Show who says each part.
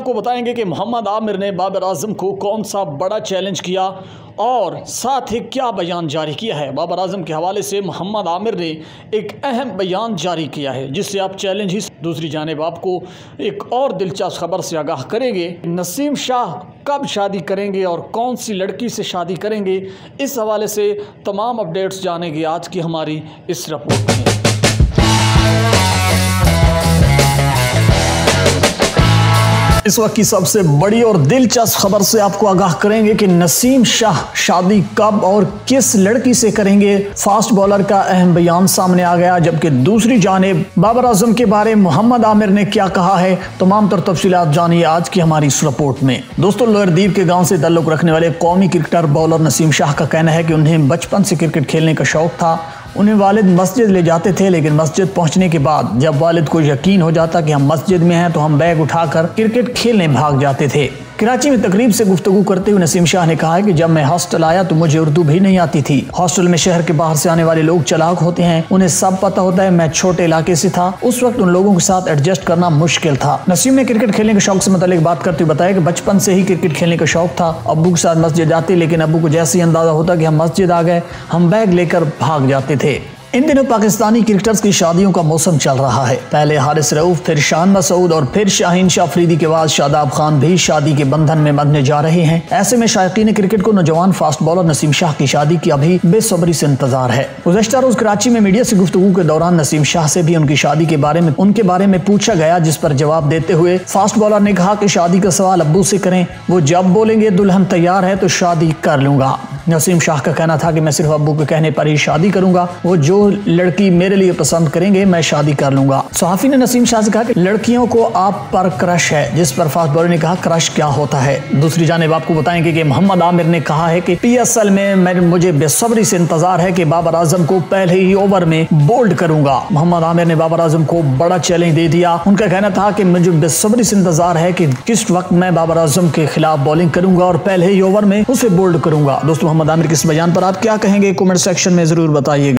Speaker 1: आपको बताएंगे कि मोहम्मद आमिर ने बाबर आजम को कौन सा बड़ा चैलेंज किया और साथ ही क्या बयान जारी किया है। बाबर आजम के हवाले से मोहम्मद आमिर ने एक अहम बयान जारी किया है जिससे आप चैलेंज ही। दूसरी जानिब आपको एक और दिलचस्प खबर से आगाह करेंगे। नसीम शाह कब शादी करेंगे और कौन सी लड़की से शादी करेंगे, इस हवाले से तमाम अपडेट्स जानेंगे आज की हमारी इस रिपोर्ट में। इस वक्त की सबसे बड़ी और दिलचस्प खबर से आपको आगाह करेंगे कि नसीम शाह शादी कब और किस लड़की से करेंगे। फास्ट बॉलर का अहम बयान सामने आ गया, जबकि दूसरी जानिब बाबर आजम के बारे में मोहम्मद आमिर ने क्या कहा है। तमाम तर तफसीलात जानिए आज की हमारी इस रिपोर्ट में। दोस्तों, लोअर दीव के गांव से ताल्लुक रखने वाले कौमी क्रिकेटर बॉलर नसीम शाह का कहना है कि उन्हें बचपन से क्रिकेट खेलने का शौक था। उन्हें वालिद मस्जिद ले जाते थे, लेकिन मस्जिद पहुंचने के बाद जब वालिद को यकीन हो जाता कि हम मस्जिद में हैं तो हम बैग उठाकर क्रिकेट खेलने भाग जाते थे। कराची में तकरीब से गुफ्तगू करते हुए नसीम शाह ने कहा है कि जब मैं हॉस्टल आया तो मुझे उर्दू भी नहीं आती थी। हॉस्टल में शहर के बाहर से आने वाले लोग चालाक होते हैं, उन्हें सब पता होता है। मैं छोटे इलाके से था, उस वक्त उन लोगों के साथ एडजस्ट करना मुश्किल था। नसीम ने क्रिकेट खेलने के शौक से मुतालिक बात करते हुए बताया कि बचपन से ही क्रिकेट खेलने का शौक था। अब्बू के साथ मस्जिद जाते, लेकिन अब्बू को जैसे ही अंदाजा होता कि हम मस्जिद आ गए, हम बैग लेकर भाग जाते थे। इन दिनों पाकिस्तानी क्रिकेटर्स की शादियों का मौसम चल रहा है। पहले हारिस रऊफ, फिर शान मसूद और फिर शाहीन शाह अफरीदी के बाद शादाब खान भी शादी के बंधन में बंधने जा रहे हैं। ऐसे में शायकीन क्रिकेट को नौजवान फास्ट बॉलर नसीम शाह की शादी की अभी बेसब्री से इंतजार है। गुज़श्ता रोज कराची में मीडिया से गुफ्तगू के दौरान नसीम शाह से भी उनकी शादी के बारे में पूछा गया, जिस पर जवाब देते हुए फास्ट बॉलर ने कहा कि शादी का सवाल अब्बू से करें, वो जब बोलेंगे दुल्हन तैयार है तो शादी कर लूंगा। नसीम शाह का कहना था कि मैं सिर्फ अब्बू के कहने पर ही शादी करूंगा, वो जो लड़की मेरे लिए पसंद करेंगे मैं शादी कर लूंगा। सहाफी ने नसीम शाह से कहा कि लड़कियों को आप पर क्रश है, जिस पर फास्ट बॉलर ने कहा क्रश क्या होता है। दूसरी जानिब आपको बताएंगे कि मोहम्मद आमिर ने कहा है कि PSL में मुझे बेसब्री से इंतजार है कि बाबर आजम को पहले ही ओवर में बोल्ड करूंगा। मोहम्मद आमिर ने बाबर आजम को बड़ा चैलेंज दे दिया। उनका कहना था कि मुझे बेसब्री से इंतजार है कि किस वक्त मैं बाबर आजम के खिलाफ बॉलिंग करूंगा और पहले ही ओवर में उसे बोल्ड करूंगा। दोस्तों, मोहम्मद आमिर के इस बयान पर आप क्या कहेंगे, कमेंट सेक्शन में जरूर बताइएगा।